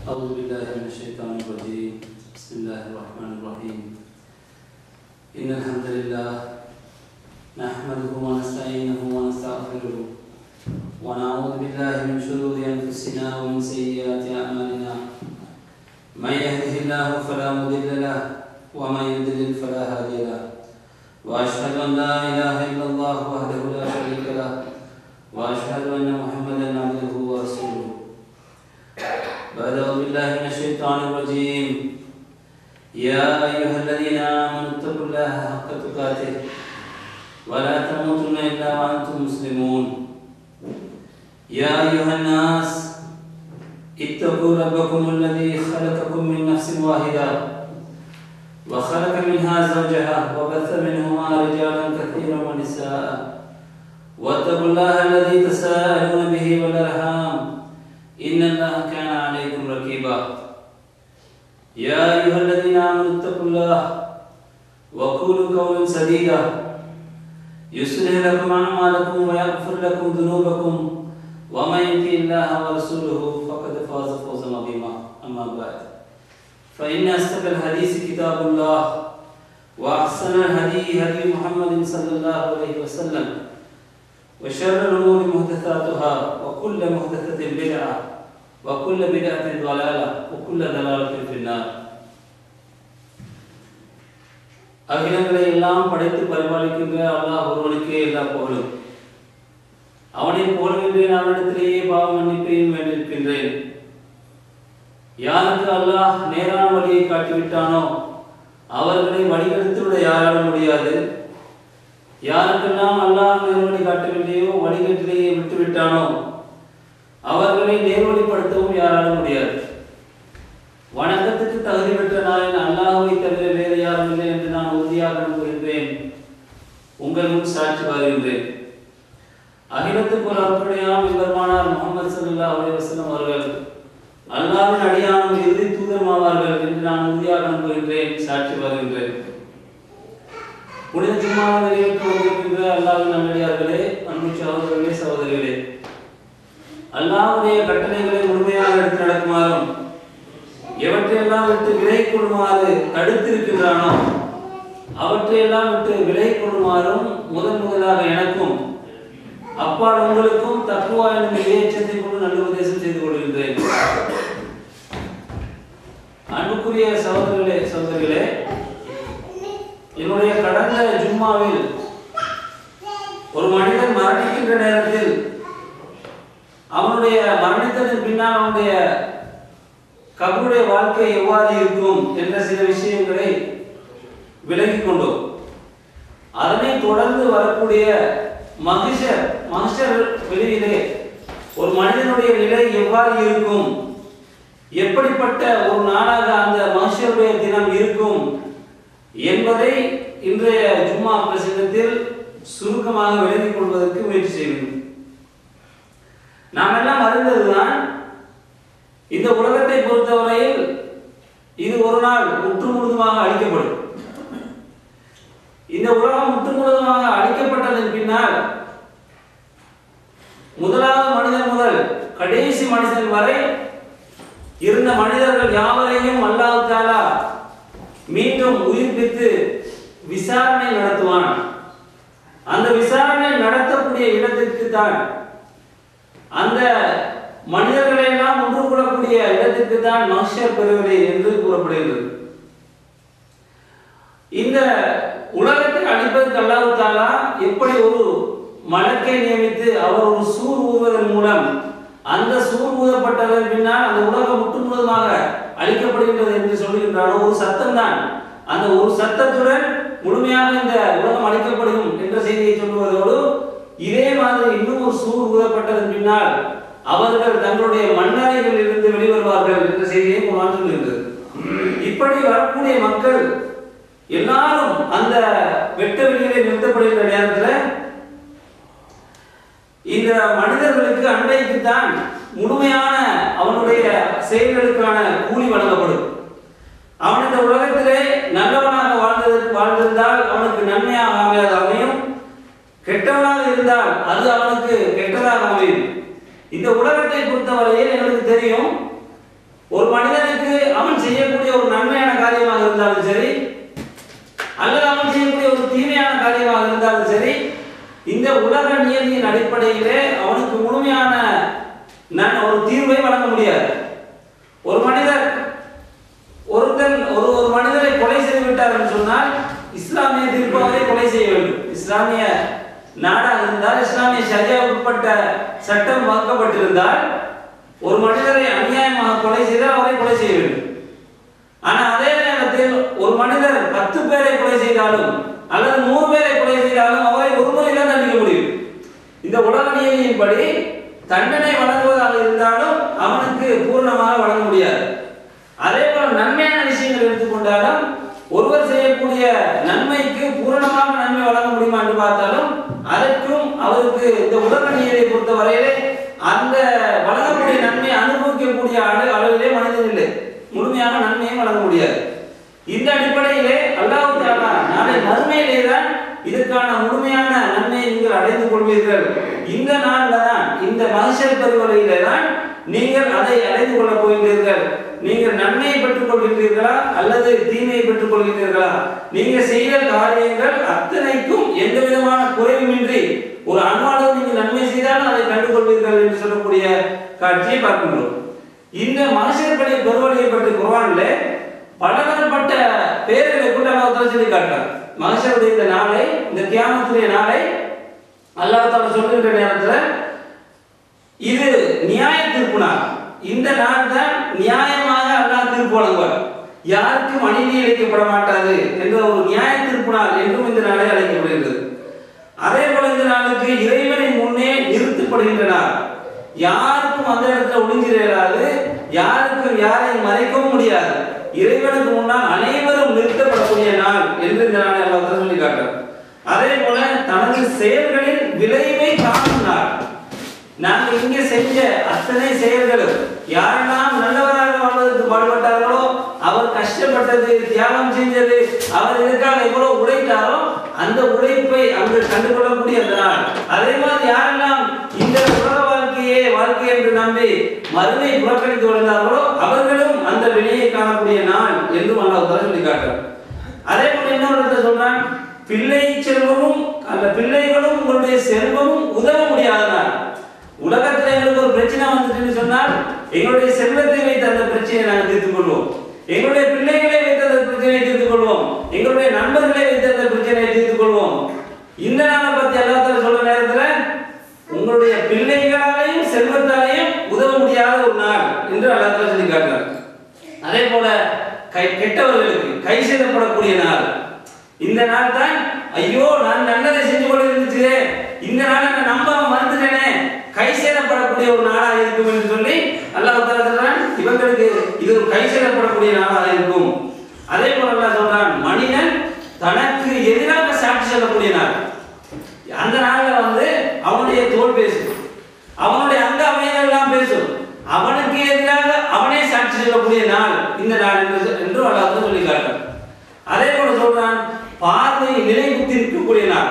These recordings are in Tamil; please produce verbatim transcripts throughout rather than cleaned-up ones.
أعوذ بالله من الشيطان الرجيم. بسم الله الرحمن الرحيم. إن الحمد لله نحمده ونستعينه ونستغفره ونعوذ بالله من شرور أنفسنا ومن سيئات أعمالنا. من يهده الله فلا مضل له ومن يضلل فلا هادي له. وأشهد أن لا إله إلا الله وحده لا شريك له وأشهد أن محمدا عبده ورسوله. أعوذ بالله من الشيطان الرجيم. يا أيها الذين آمنوا اتقوا الله حق تقاته ولا تموتن إلا وأنتم مسلمون. يا أيها الناس اتقوا ربكم الذي خلقكم من نفس واحدة وخلق منها زوجها وبث منهما رجالا كثيرا ونساء واتقوا الله الذي تساءلون به والأرحام إن الله كان عليكم رقيبا. يا أيها الذين آمنوا اتقوا الله وقولوا قولا سديدا يصلح لكم أعمالكم ويغفر لكم ذنوبكم ومن يطع الله ورسوله فقد فاز فوزا عظيما. أما بعد فإن أصدق الحديث كتاب الله وأحسن الهدي هدي محمد صلى الله عليه وسلم وشر الأمور محدثاتها وكل محدثة بدعة وكل بدعة ضلالة وكل ضلالة في النار. அகிலங்களை எல்லாம் படைத்து பரிபாலிக்கின்ற அல்லாஹ் ஒருவனுக்கே எல்லா புகழும். அவனை புகழ்கின்றேன், அவனிடத்திலேயே பாவ மன்னிப்பையும் வேண்டியிருக்கின்றேன். யாருக்கு அல்லாஹ் நேரான வழியை காட்டிவிட்டானோ அவர்களை வழிகெடுத்துவிட யாராலும் முடியாது. யாருக்கெல்லாம் அல்லாஹ் நேர்வழி காட்டவில்லையோ வழிகேட்டிலேயே விட்டுவிட்டானோ அவர்களை நேர்வழிப்படுத்தவும் யாராலும் முடியாது. வணக்கத்துக்கு தகுதி பெற்ற நாயன் அல்லாஹ்வை தவிர வேறு யாரும் இல்லை என்று நான் உறுதியாக நம்புகின்றேன். உங்கள் முன் சாட்சி வருகின்றேன். அகிலத்துக்கு ஒரு அற்புடையாம் பெருமானார் முஹம்மது ஸல்லல்லாஹு அலைஹி வஸல்லம் அவர்கள் அல்லாஹ்வின் அடியானும் இறுதி தூதருமாவார்கள் என்று நான் உறுதியாக நம்புகின்றேன், சாட்சி வருகின்றேன். புனித ஜும்மாவை நிறைவேற்ற வந்திருக்கின்ற அல்லாஹ்வின் நல்லடியார்களே, அன்பு சகோதரர்களே, சகோதரிகளே, அல்லாஹ்வுடைய கட்டளைகளை முழுமையாக எடுத்து நடக்குமாறும் எவற்றையெல்லாம் விட்டு விலை கொள்ளுமாறு தடுத்திருக்கின்றானோ அவற்றையெல்லாம் விட்டு விலை கொள்ளுமாறும் முதன் முதலாக எனக்கும் அப்பால் உங்களுக்கும் தக்வா எனும் இறையச்சத்தை கொண்டு நல்ல உபதேசம் செய்து கொள்கின்றேன். அன்புக்குரிய சகோதரர்களே, சகோதரிகளே, என்னுடைய கடந்த ஜும்மாவில் ஒரு மனிதன் மரணிக்கின்ற நேரத்தில் அவனுடைய மரணித்ததன் பின்னால் அவனுடைய கபருடைய வாழ்க்கை எவ்வாறு இருக்கும் என்ற சில விஷயங்களை விலகிக் கொண்டோம். அதனை தொடர்ந்து வரக்கூடிய மகிஷர் மகிஷர் வெளியிலே ஒரு மனிதனுடைய நிலை எவ்வாறு இருக்கும், எப்படிப்பட்ட ஒரு நாளாக அந்த மகிஷருடைய தினம் இருக்கும் என்பதை இன்றைய ஜும்மா பிரசங்கத்தில் சுருக்கமாக விளங்கிக் கொள்வதற்கு முயற்சி செய்வோம். நாம் எல்லாம் அறிந்ததுதான், இந்த உலகத்தை பொறுத்தவரையில் இது ஒரு நாள் முற்று முழுதுமாக அழிக்கப்படும். இந்த உலகம் முற்று முழுதுமாக அழிக்கப்பட்டதன் பின்னால் முதலாவது மனிதன் முதல் கடைசி மனிதன் வரை இருந்த மனிதர்கள் யாவரையும் அல்லாஹ் தஆலா மீண்டும் உயிர்ப்பித்து விசாரணை நடத்துவான். அந்த விசாரணை நடத்தக்கூடிய இடத்திற்கு தான், அந்த மனிதர்களை எல்லாம் ஒன்று கூடக்கூடிய இடத்திற்கு தான் மஹ்ஷர் பெருவெளி என்று கூறப்படுகிறது. இந்த உலகத்தை அழிப்பதற்கு அல்லாஹ் தஆலா எப்படி ஒரு மலக்கை நியமித்து அவர் ஒரு சூர் ஊதுவதன் மூலம் அந்த சூர் ஊதப்பட்டதன் பின்னால் அந்த உலகம் முற்று முழுவதுமாக அழிக்கப்படுகின்றது என்று சொல்லுகின்றானோ, ஒரு சத்தம் தான், அந்த ஒரு சத்தத்துடன் முழுமையாக இந்த உலகம் அழிக்கப்படும் என்ற செய்தியை சொல்லுவதோடு இதே மாதிரி இன்னும் ஒரு சூர் ஊதப்பட்டதன் பின்னால் அவர்கள் தங்களுடைய மண்ணறைகளில் இருந்து வெளிவருவார்கள் என்ற செய்தியை குர்ஆன் சொல்லுகின்றது. இப்படி வரக்கூடிய மக்கள் எல்லாரும் அந்த வெட்ட வெளியிலே நிறுத்தப்படுகின்ற நேரத்தில் இந்த மனிதர்களுக்கு அன்றைக்கு தான் முழுமையான அவனுடைய செயல்களுக்கான கூலி வழங்கப்படும். அவன் இந்த உலகத்திலே நல்லவனாக வாழ்ந்ததற்கு வாழ்ந்திருந்தால் அவனுக்கு நன்மையாக அமையாது அமையும், கெட்டவனாக இருந்தால் அது அவனுக்கு கெட்டதாக அமையும். இந்த உலகத்தை பொறுத்தவரையில் எங்களுக்கு தெரியும், ஒரு மனிதனுக்கு அவன் செய்யக்கூடிய ஒரு நன்மையான காரியமாக இருந்தாலும் சரி அல்லது அவன் செய்யக்கூடிய ஒரு தீமையான காரியமாக இருந்தாலும் சரி, இந்த உலக நியதியின் அடிப்படையிலே அவனுக்கு முழுமையான ஒரு தீர்வை வழங்க முடியாது. ஒரு மனிதர் ஒருத்தன் ஒரு ஒரு மனிதரை கொலை செய்து விட்டார் என்று சொன்னால் இஸ்லாமிய தீர்ப்பு அவரை கொலை செய்ய வேண்டும். இஸ்லாமிய நாடாக இருந்தால், இஸ்லாமிய ஷரியா உட்பட்ட சட்டம் வகுக்கப்பட்டிருந்தால் ஒரு மனிதரை அநியாயமாக கொலை செய்தால் அவரை கொலை செய்ய வேண்டும். ஆனால் அதே நேரத்தில் ஒரு மனிதர் பத்து பேரை கொலை செய்தாலும் அல்லது நூறு பேரை கொலை செய்தாலும் அவரை ஒரு முறையில் தண்டிக்க முடியும். இந்த உலக நியதியின்படி தண்டனை வழங்குவதாக இருந்தாலும் அவனுக்கு பூர்ணமாக வழங்க முடியாது. அதே போல நன்மையான விஷயங்கள் எடுத்துக்கொண்டாலும் ஒருவர் செய்யக்கூடிய நன்மைக்கு பூரணமாக நன்மை வழங்க முடியுமா என்று பார்த்தாலும் அதற்கும் அவருக்கு இந்த உலக நியதியை பொறுத்தவரையிலே அந்த வழங்கக்கூடிய நன்மை அனுபவிக்கக்கூடிய அளவிலே மனிதன் இல்லை, முழுமையான நன்மையை வழங்க முடியாது. இந்த அடிப்படையிலே அல்லாஹ் தஆலா நாளை மறுமையிலே தான் இதற்கான முழுமையான நன்மையை நீங்கள் அடைந்து கொள்வீர்கள். இந்த நாளில் தான், இந்த மஹ்ஷர் பரிவரையிலே தான் நீங்கள் அதை அடைந்து கொள்ளப் போகின்றீர்கள். நீங்கள் நன்மையை பெற்றுக் கொள்கின்றீர்களா அல்லது தீமையை பெற்றுக் கொள்கின்றீர்களா? நீங்கள் செய்த காரியங்கள் அத்தனைக்கும் எந்த விதமான குறைவுமின்றி ஒரு அணுவாளவு நீங்கள் நன்மை செய்தாலும் அதை கண்டுகொள்வீர்கள் என்று சொல்லக்கூடிய காட்சியை பார்க்கின்றோம். இந்த மஹ்ஷர் பரி பெருவழியை பற்றி குர்ஆன்ல பலதரப்பட்ட பெயர்களை கொண்டு அல்லாஹ் சொல்லி காட்டுறார். மஹ்ஷருடைய இந்த நாளை, இந்த கியாமத்துடைய நாளை அல்லாஹ் தஆலா சொல்கின்ற நேரத்தில் இது நியாய தீர்ப்பு நாள். இந்த நாள் தான் நியாயமாக அல்லாஹ் தீர்ப்பு வழங்குவார். யாருக்கும் அநீதி இழைக்கப்பட மாட்டாது என்ற ஒரு நியாய தீர்ப்பு நாள் என்றும் இந்த நாளை அழைக்கப்படுகிறது. அதே போல இந்த நாளுக்கு இறைவனின் முன்னே நிறுத்தப்படுகின்ற நாள். யாருக்கும் அந்த இடத்துல ஒளிஞ்சிடாது, யாருக்கும் யாரையும் மறைக்கவும் முடியாது. இறைவனுக்கு முன்னால் அனைவரும் நிறுத்தப்படக்கூடிய நாள் என்று இந்த நாளை அல்லாஹ் சொல்லி காட்டுறார். அதே போல தனது செயல்களின் விளைவை காணும் நாள். நாங்கள் இங்கே செஞ்ச அத்தனை செயல்களும் யாரெல்லாம் நல்லவராக வாழ்வதற்கு பாடுபட்டார்களோ, அவர் கஷ்டப்பட்டது, தியாகம் செஞ்சது, அவர் இதற்காக எவ்வளவு உழைத்தாரோ அந்த உழைப்பை அங்கு கண்டுகொள்ளக்கூடிய அந்த நாள். அதே மாதிரி யாரெல்லாம் இந்த உலக வாழ்க்கையே வாழ்க்கை என்று நம்பி மறுமை புறக்கணித்து வந்தார்களோ அவர்களும் அந்த வெளியை காணக்கூடிய நாள் என்றும் அல்லாஹ் தஆலா சொல்லி காட்டுறார். அதே போல இன்னொரு சொல்றான், பிள்ளை செல்வமும் அந்த பிள்ளைகளும் உங்களுடைய செல்வமும் உதவ முடியாத நாள். உலகத்தில் எங்களுக்கு ஒரு பிரச்சனை வந்துச்சுன்னு சொன்னால் எங்களுடைய செல்வத்தை வைத்து அந்த பிரச்சனையை நாங்கள் தீர்த்துக் கொள்வோம், எங்களுடைய பிள்ளைகளை வைத்து அந்த பிரச்சனையை தீர்த்துக் கொள்வோம், எங்களுடைய நண்பர்களை வைத்து அந்த பிரச்சனையை தீர்த்துக் கொள்வோம். இந்த நாளை பத்தி அல்லாஹ் தஆலா சொல்ற நேரத்தில் உங்களுடைய பிள்ளைகளாலையும் செல்வத்தாலையும் உதவ முடியாத ஒரு நாள் என்று அல்லாஹ் தஆலா சொல்லி காட்டுறார். அதே போல கெட்டவர்களுக்கு கை செய்யப்படக்கூடிய நாள். இந்த நாள் தான், ஐயோ நான் நல்லதை செஞ்சு கொண்டு இருந்துச்சு, இந்த நாளை நான் நம்பாம மறந்துட்டேனே, கை சேதப்படக்கூடிய ஒரு நாளாக இருக்கும் என்று சொல்லி அல்லாஹ் தஆலா சொல்றான். இவங்களுக்கு இது ஒரு கை சேதப்படக்கூடிய நாளாக இருக்கும். அதே போல அல்லாஹ் சொல்றான், மனிதன் தனக்கு எதிராக சாட்சி சொல்லக்கூடிய நாள். அந்த நாள்ல வந்து அவனுடைய தோல் பேசும், அவனுடைய அங்க அவயங்கள் எல்லாம் பேசும், அவனுக்கு எதிராக அவனே சாட்சி சொல்லக்கூடிய நாள் இந்த நாள் என்று அல்லாஹ் சொல்லி காட்டுறான். அதே போல சொல்றான், பார்வை நிலை குத்தி இருக்கக்கூடிய நாள்.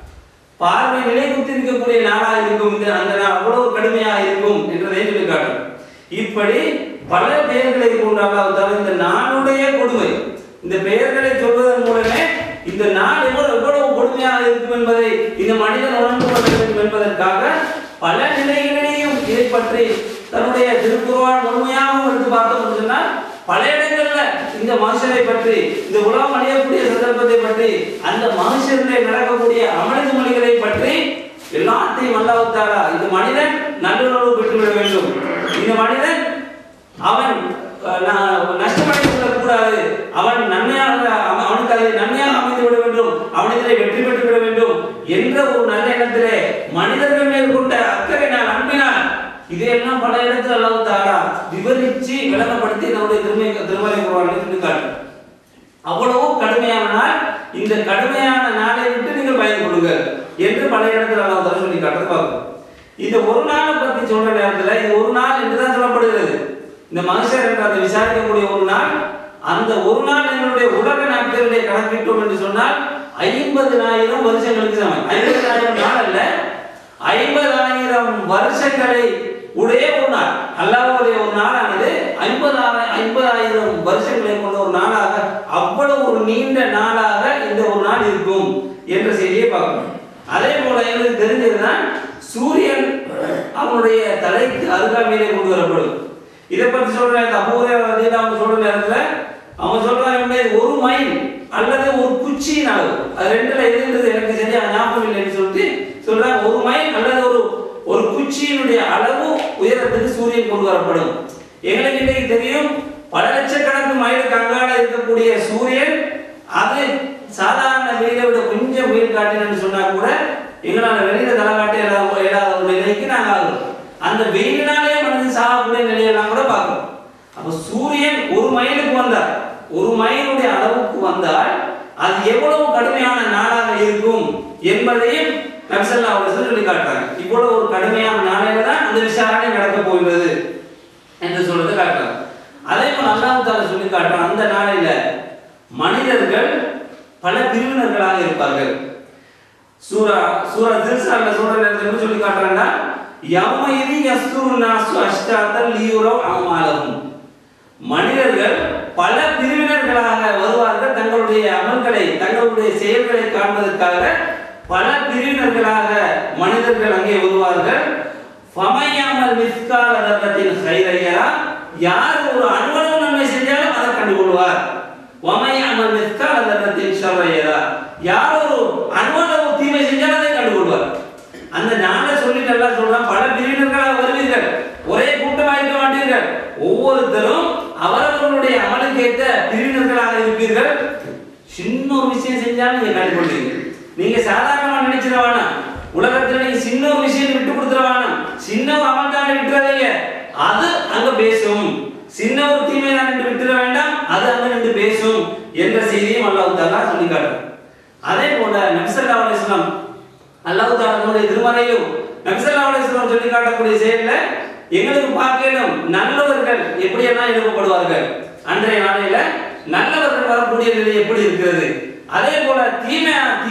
பார்வை நிலை குத்தி இருக்கக்கூடிய நாளாக இருக்கும் இந்த அந்த நாள் அவ்வளவு கடுமையாக இருக்கும் என்றதை சொல்லி காட்டுறான். இப்படி பல பெயர்களை கொண்டு அல்லாஹ் தஆலா இந்த நாளுடைய கொடுமை, இந்த பெயர்களை சொல்வதன் மூலமே இந்த நாள் எவ்வளவு எவ்வளவு கொடுமையாக இருக்கும் என்பதை இந்த மனிதன் உணர்ந்து கொள்ள வேண்டும் என்பதற்காக பல நிலைகளிலேயும் இதை பற்றி தன்னுடைய திருக்குர்ஆன் முழுமையாக எடுத்து பார்த்தோம் சொன்னால் பல இடங்கள்ல இந்த மனுஷரை பற்றி, இந்த உலகம் அழியக்கூடிய சந்தர்ப்பத்தை பற்றி, அந்த மனுஷர்களை நடக்கக்கூடிய அமளிது மொழிகளை பற்றி எல்லாத்தையும் அல்லாஹ் தஆலா இந்த மனிதன் நல்லுணர்வு பெற்றுவிட வேண்டும், இந்த மனிதன் அவன் நஷ்டமடைந்து விடக்கூடாது, அவன் நன்மையாக அவனுக்கு அதை நன்மையாக அமைந்து விட வேண்டும், அவனிலே வெற்றி பெற்று விட வேண்டும் என்ற ஒரு நல்ல எண்ணத்திலே மனிதர்கள் மேல் கொண்ட அக்கறை நான் அன்பினான். இதையெல்லாம் பல இடத்துல அல்லாஹ் தஆலா விவரிச்சு விளங்கப்படுத்தி நம்முடைய திருமை திருமறை குர்ஆனில் சொல்லி காட்டுறார். அவ்வளவு கடுமையான நாள், இந்த கடுமையான நாளை விட்டு நீங்கள் பயந்து கொள்ளுங்கள் என்று பல இடத்துல அல்லாஹ் தஆலா சொல்லி காட்டுறது பார்க்கிறோம். இந்த ஒரு நாளை பற்றி சொல்ற நேரத்தில் இது ஒரு நாள் என்றுதான் சொல்லப்படுகிறது. இந்த மனுஷர் என்ற அந்த விசாரிக்கக்கூடிய ஒரு நாள், அந்த ஒரு நாள் எங்களுடைய உலக நாட்களுடைய கணக்கிட்டோம் என்று சொன்னால் ஐம்பதாயிரம் வருஷங்களுக்கு சமம். ஐம்பதாயிரம் நாள் அல்ல, ஐம்பதாயிரம் வருஷங்களை உடைய ஒரு நாள். அல்லாஹ்வுடைய ஒரு நாளானது ஐம்பதாயிரம் ஐம்பதாயிரம் வருஷங்களை கொண்ட ஒரு நாளாக, அவ்வளவு ஒரு நீண்ட நாளாக இந்த ஒரு நாள் இருக்கும் என்ற செய்தியை பார்க்கணும். அதே போல எங்களுக்கு தெரிஞ்சதுதான் சூரியன் அவனுடைய தலைக்கு அருகாமையிலே கொண்டு வரப்படும். இதை பற்றி சொல்ற அபூர்வ அவங்க சொல்ற நேரத்துல அவங்க சொல்றாங்க ஒரு மைல் அல்லது ஒரு குச்சியின் அளவு, அது ரெண்டுல இருந்தது எனக்கு சரியா ஞாபகம் இல்லைன்னு சொல்லிட்டு சொல்றாங்க. ஒரு மைல் அல்லது ஒரு ஒரு குச்சியினுடைய அளவு உயரத்துக்கு சூரியன் கொண்டு வரப்படும். எங்களுக்கு இன்னைக்கு தெரியும் பல லட்சக்கணக்கு மைலுக்கு அங்கால இருக்கக்கூடிய சூரியன் அது சாதாரண வெயிலை விட கொஞ்சம் வெயில் காட்டினு சொன்னா கூட எங்களால் வெளியில தலை காட்டி இல்லாத ஒரு நிலைக்கு நாங்கள் ஆகிறோம். அந்த வெயிலினாலே மனிதன் சாகக்கூடிய நிலையெல்லாம் கூட பார்க்கிறோம். அப்ப சூரியன் ஒரு மைலுக்கு வந்தால், ஒரு மைலுடைய அளவுக்கு வந்தால் அது எவ்வளவு கடுமையான நாளாக இருக்கும் என்பதையும் நபி ஸல்லல்லாஹு அலைஹி வஸல்லம் சொல்லி காட்டுறாங்க. இவ்வளவு ஒரு கடுமையான நாளையில தான் அந்த விசாரணை நடக்க போகிறது என்று சொல்றது காட்டுறாங்க. அதே போல அல்லாஹ் தஆலா சொல்லி காட்டுறான், அந்த நாளையில மனிதர்கள் பல பிரிவினர்களாக இருப்பார்கள். சூரா சூரா தில்சால சொல்ற நேரத்துல சொல்லி காட்டுறாங்கன்னா, யௌமைதி யஸ்துரு நாசு அஷ்தாத்தல் லியுரவ் அமாலஹும், மனிதர்கள் பல பிரிவினர்களாக வருவார்கள். தங்களுடைய அமல்களை தங்களுடைய செயல்களை காண்பதற்காக பல பிரிவினர்களாக மனிதர்கள் அங்கே வருவார்கள். ஃபமையமல் மிஸ்கால தர்ரத்தின் கைரையா, யார் ஒரு அணுவளவு நன்மை செஞ்சாலும் அதை கண்டுகொள்வார். வமையமல் மிஸ்கால தர்ரத்தின் ஷர்ரையா, யார் ஒரு அணுவளவு தீமை செஞ்சாலும் அதை கண்டுகொள்வார். அந்த நாளை சொல்லிட்டு எல்லாம் சொல்றான், பல பிரிவினர்களாக வருவீர்கள், ஒரே கூட்டமாக இருக்க மாட்டீர்கள், ஒவ்வொருத்தரும் அவரவர்களுடைய அமலுக்கேற்ற பிரிவினர்களாக இருப்பீர்கள். சின்ன ஒரு விஷயம் செஞ்சாலும் நீங்க கண்டுகொள்வீங்க. நீங்க சாதாரணமா நினைச்சிடவானா, உலகத்துல நீங்க சின்ன ஒரு விஷயம் விட்டு கொடுத்துடவானா, சின்ன ஒரு அமல் தான் விட்டுறாதீங்க, அது அங்க பேசும். சின்ன ஒரு தீமை தான் விட்டுற வேண்டாம், அது அங்க நின்று பேசும் என்ற செய்தியும் அல்லாஹ் தஆலா சொல்லி காட்டுறார். அதே போல நபி ஸல்லல்லாஹு அலைஹி வஸல்லம் அல்லாஹ் தஆலாவுடைய திருமறையிலும் நபி ஸல்லல்லாஹு அலைஹி வஸல்லம் சொல்லி காட்டக்கூடிய செயல்ல எங்களுக்கு பார்க்கலாம் நல்லவர்கள் எப்படியெல்லாம் எழுப்பப்படுவார்கள், அன்றைய நாளையில நல்லவர்கள் வரக்கூடிய நிலை எப்படி இருக்கிறது, அதே போல தீமை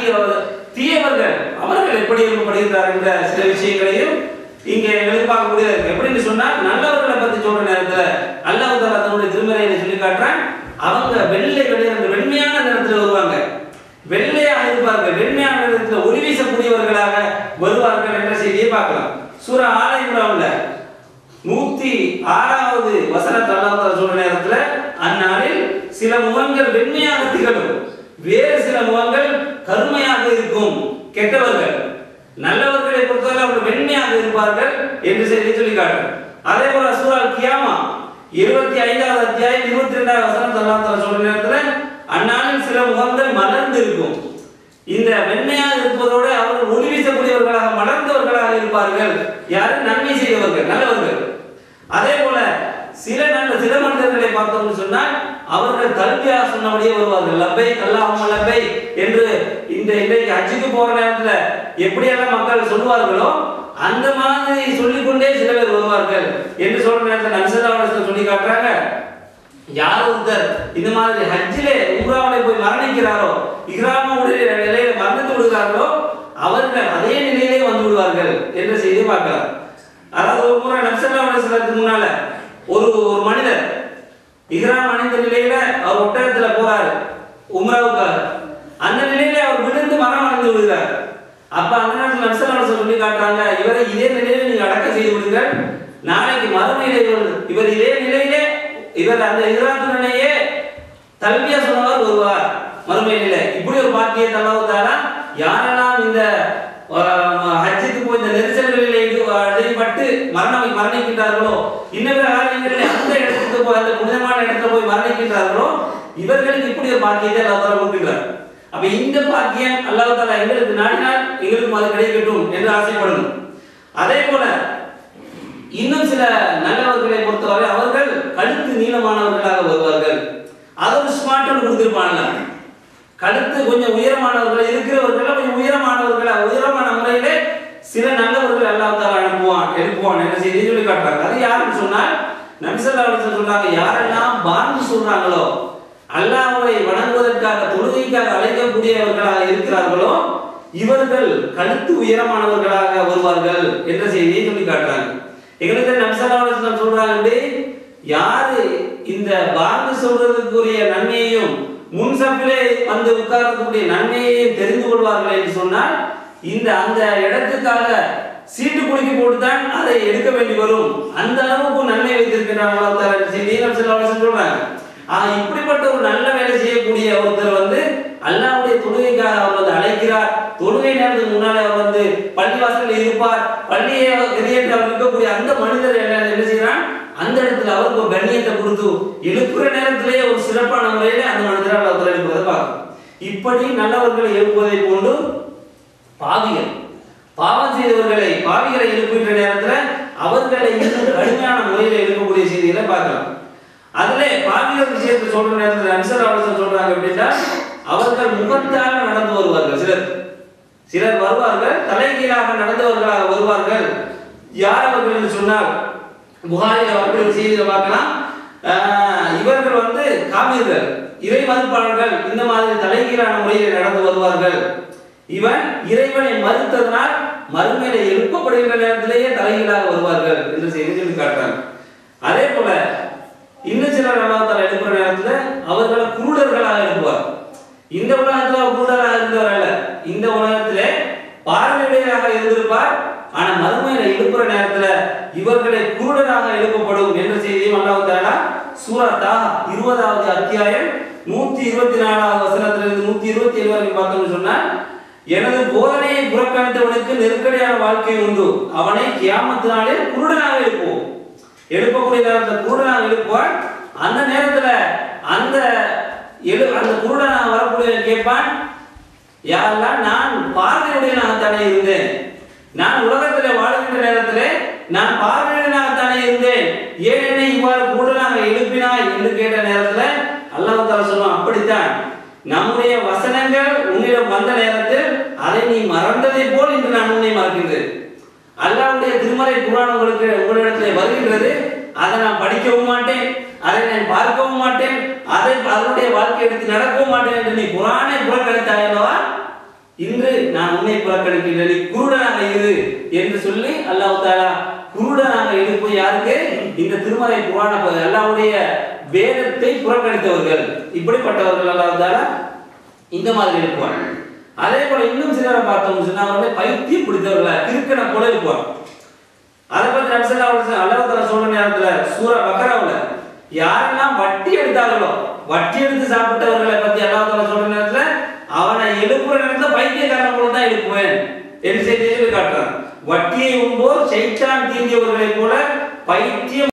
தீயவர்கள் அவர்கள் எப்படி எழுப்பப்படுகிறார் என்ற சில விஷயங்களையும் இங்கே எதிர்பார்க்கக்கூடியது இருக்கு. எப்படின்னு சொன்னா, நல்லவர்களை பத்தி சொல்ற நேரத்துல அல்லாஹ் தஆலா தன்னுடைய திருமறையில சொல்லி காட்டுறான், அவங்க வெள்ளை வெளியே வெண்மையான நிறத்துல வருவாங்க, வெள்ளையாக இருப்பார்கள், வெண்மையான நிறத்துல ஒளி வீசக்கூடியவர்களாக வருவார்கள் என்ற செய்தியை பார்க்கலாம். சூரா ஆல இம்ரான்ல நூத்தி ஆறாவது வசனத்தை அல்லாஹ் தஆலா சொல்ற நேரத்துல, அந்நாளில் சில முகங்கள் வெண்மையாக திகழும், வேறு சில முகங்கள் கருமையாக இருக்கும். கெட்டவர்கள் நல்லவர்களை பொறுத்தவரை அவர்கள் வெண்மையாக இருப்பார்கள் என்று செய்தி சொல்லி காட்டுறார். அதே போல சூரா கியாமா இருபத்தி ஐந்தாவது அத்தியாயம் இருபத்தி இரண்டாவது வசனத்தை அல்லாஹ் தஆலா சொல்ற நேரத்துல, அந்நாளில் சில முகங்கள் மலர்ந்து இருக்கும். இந்த வெண்மையாக இருப்பதோடு அவர்கள் ஒளி வீசக்கூடியவர்களாக மலர்ந்தவர்களாக இருப்பார்கள். யாரு? நன்மை செய்தவர்கள், நல்லவர்கள். அதே போல சில நல்ல சில மனிதர்களை பார்த்தோம்னு சொன்னால் அவர்கள் தல்பியா சொன்னபடியே வருவார்கள், லப்பை அல்லாஹும்ம லப்பை என்று. இந்த இன்றைக்கு ஹஜ்ஜுக்கு போற நேரத்துல எப்படியெல்லாம் மக்கள் சொல்லுவார்களோ அந்த மாதிரி சொல்லிக்கொண்டே சில பேர் வருவார்கள் என்று சொல்ற நேரத்தில் நபி ஸல்லல்லாஹு அலைஹி வஸல்லம் சொல்லி காட்டுறாங்க, யார் ஒருத்தர் இந்த மாதிரி ஹஜ்ஜிலே உம்ராவிலே போய் மரணிக்கிறாரோ, இஹ்ராமுடைய நிலையில மரணித்து விடுகிறார்களோ, அவர்கள் அதே நிலையிலே வந்து விடுவார்கள் என்ற செய்தியை பார்க்கலாம். அதாவது ஒரு முறை நபி ஸல்லல்லாஹு அலைஹி வஸல்லத்துக்கு முன்னால ஒரு ஒரு மனிதர் இஹ்ராம் அணிந்த நிலையில அவர் ஒட்டகத்துல போறாரு உம்ராவுக்காக. அந்த நிலையில அவர் விழுந்து மரணம் அடைந்து விடுகிறார். அப்ப அந்த நேரத்தில் நபி ஸல்லல்லாஹு அலைஹி வஸல்லம் சொல்லி காட்டுறாங்க, இவரை இதே நிலையில நீங்க அடக்கம் செய்து விடுங்கள், நாளைக்கு மறுமையிலே இவர் இதே நிலையிலே இவர் அந்த இஹ்ராத்துடனேயே தல்பியா சொன்னவர் வருவார் மறுமையிலே. இப்படி ஒரு பாக்கியத்தை அல்லாஹ் தஆலா யாரெல்லாம் இந்த ஹஜ்ஜுக்கு போய் இந்த நெரிசல்களில் ஈடுபட்டு மரணம் மரணிக்கின்றார்களோ, இன்னொரு காரியங்களில் அந்த இடத்துக்கு போய் அந்த புனிதமான இடத்துல போய் மரணிக்கின்றார்களோ, இவர்களுக்கு இப்படி ஒரு பாக்கியத்தை அல்லாஹ் தஆலா கொடுக்கிறார். அப்ப இந்த பாக்கியம் அல்லாஹ் தஆலா எங்களுக்கு நாடினால் எங்களுக்கு அது கிடைக்கட்டும் என்று ஆசைப்படணும். அதே போல இன்னும் சில நல்லவர்களை பொறுத்தவரை அவர்கள் கழுத்து நீளமானவர்களாக வருவார்கள். அது ஒரு ஸ்மார்ட் கொடுத்திருப்பாங்க, கழுத்து கொஞ்சம் உயரமானவர்கள் இருக்கிறவர்கள் கொஞ்சம் உயரமானவர்கள் உயரமான முறையிலே சில நல்லவர்கள் அல்லாஹ் தஆலா அனுப்புவான் எழுப்புவான் என்ற செய்தி சொல்லி காட்டுறாங்க. அது யாருன்னு சொன்னால் நபி ஸல்லல்லாஹு அலைஹி வஸல்லம் சொல்றாங்க, யாரெல்லாம் பாங்கு சொல்றாங்களோ, அல்லாஹ்வை வணங்குவதற்காக தொழுகைக்காக அழைக்கக்கூடியவர்களாக இருக்கிறார்களோ, இவர்கள் கழுத்து உயரமானவர்களாக வருவார்கள் என்ற செய்தியை சொல்லி காட்டுறாங்க. எங்களுக்கு நபி ஸல்லல்லாஹு அலைஹி வஸல்லம் சொல்றாங்க, யாரு இந்த பாங்கு சொல்றதுக்குரிய நன்மையையும் முன்சப்பிலே வந்து உட்கார்றதுக்குரிய நன்மையையும் தெரிந்து கொள்வார்கள் என்று சொன்னால் இந்த அந்த இடத்துக்காக சீட்டு குலுக்கி போட்டுதான் அதை எடுக்க வேண்டி வரும். அந்த அளவுக்கு நன்மை வைத்திருக்கிறாங்க சொல்றாங்க. இப்படிப்பட்ட ஒரு நல்ல வேலை செய்யக்கூடிய ஒருத்தர் வந்து அல்லாஹ்வுடைய தொழுகைக்காக அவர் வந்து அழைக்கிறார். தொழுகை நேரத்துக்கு முன்னாலே அவர் வந்து பள்ளிவாசலில் இருப்பார். பள்ளியை வெளியேற்ற அவர் இருக்கக்கூடிய அந்த மனிதர் என்ன செய்யறான், அந்த இடத்துல அவருக்கு ஒரு கண்ணியத்தை கொடுத்து எழுப்புற நேரத்திலேயே ஒரு சிறப்பான முறையில அந்த மனிதரை அவர் எழுப்புவதை பார்க்கணும். இப்படி நல்லவர்களை எழுப்புவதை கொண்டு பாவிகள் பாவம் செய்தவர்களை பாவிகளை எழுப்புகின்ற நேரத்தில் அவர்களை இன்னும் கடுமையான முறையில் எழுப்பக்கூடிய செய்திகளை பார்க்கலாம். அதுல பாவிகள் விஷயத்தை சொல்ற நேரத்தில் அன்சர் அவர்கள் சொல்றாங்க அப்படின்னா அவர்கள் முகத்தால் நடந்து வருவார்கள். சிலர் சிலர் வருவார்கள் தலைகீழாக நடந்தவர்களாக வருவார்கள். யார் அவர்கள் என்று சொன்னால் புகாரில் அவர்கள் செய்தியை பார்க்கலாம். இவர்கள் வந்து காவிர்கள், இறை மறுப்பாளர்கள், இந்த மாதிரி தலைகீழான முறையில் நடந்து வருவார்கள். இவன் இறைவனை மறுத்ததனால் மறுமையில எழுப்பப்படுகின்ற நேரத்திலேயே தலைகீழாக வருவார்கள் என்று செய்தி சொல்லி காட்டுறாங்க. அதே போல இன்னும் சிலர் அல்லாஹ் எழுப்புற நேரத்துல அவர்களை குருடர்களாக எழுப்புவார். இந்த உலகத்துல குருடராக இருந்தவர் அல்ல, இந்த உலகத்திலே பார்வையுடையராக இருந்திருப்பார். ஆனா மறுமையில எழுப்புற நேரத்துல இவர்களை குருடராக எழுப்பப்படும் என்ற செய்தியும் அல்லாஹ் தஆலா சூரா தாஹா இருபதாவது அத்தியாயம் நூற்றி இருபத்தி நாலாவது வசனத்திலிருந்து நூற்றி இருபத்தி ஏழு வரைக்கும் பார்த்தோம்னு சொன்னா, எனது போதனையை புறக்கணித்தவனுக்கு நெருக்கடியான வாழ்க்கை உண்டு, அவனை கியாமத் நாளில் குருடனாக எழுப்புவோம். எழுப்பக்கூடிய நேரத்தில் குருடனாக எழுப்புவான். அந்த நேரத்துல அந்த எழு அந்த குருடனாக வரக்கூடிய கேட்பான், யாரெல்லாம் நான் பார்வையுடையனாகத்தானே இருந்தேன், நான் உலகத்தில் வாழ்கின்ற நேரத்தில் நான் பார்வையுடையனாகத்தானே இருந்தேன், ஏன் என்னை இவ்வாறு குருடனாக எழுப்பினாய் என்று கேட்ட நேரத்தில் அல்லாஹ் தஆலா சொல்லுவான், அப்படித்தான் நம்முடைய வசனங்கள் உன்னிடம் வந்த நேரத்தில் அதை நீ மறந்ததை போல் இன்று நான் உன்னை மறக்கின்றேன். அல்லாஹ்வுடைய திருமறை குர்ஆன் உங்களுக்கு உங்களிடத்தில் வருகின்றது, அதை நான் படிக்கவும் மாட்டேன், அதை நான் பார்க்கவும் மாட்டேன், அதை அதனுடைய வாழ்க்கை எடுத்து நடக்கவும் மாட்டேன் என்று நீ குர்ஆனை புறக்கணித்தாய் அல்லவா, இன்று நான் உன்னை புறக்கணிக்கின்றேன், நீ குருடனாக இரு என்று சொல்லி அல்லாஹ் தஆலா குருடனாக எழுப்பு யாருக்கு, இந்த திருமறை குர்ஆன் அல்லாஹ்வுடைய வேதத்தை புறக்கணித்தவர்கள், இப்படிப்பட்டவர்கள் அல்லாஹ் தஆலா இந்த மாதிரி எழுப்புவார். அதே போல இன்னும் சிலரை பார்த்தோம் சொன்னா அவர்களை பைத்தியம் பிடித்தவர்களா கிறுக்கனை போல இருப்பார். அதை பத்தி நபிசல்லா அல்லாஹ் தஆலா சொல்ற நேரத்துல சூரா பக்ராவுல யாரெல்லாம் வட்டி எடுத்தார்களோ வட்டி எடுத்து சாப்பிட்டவர்களை பத்தி அல்லாஹ் தஆலா சொல்ற நேரத்துல அவனை எழுப்புற நேரத்துல பைத்தியக்காரனை போல தான் எழுப்புவேன் என்று செய்தி காட்டுறான். வட்டியை உண்போர் சைத்தான் தீண்டியவர்களை போல பைத்தியம்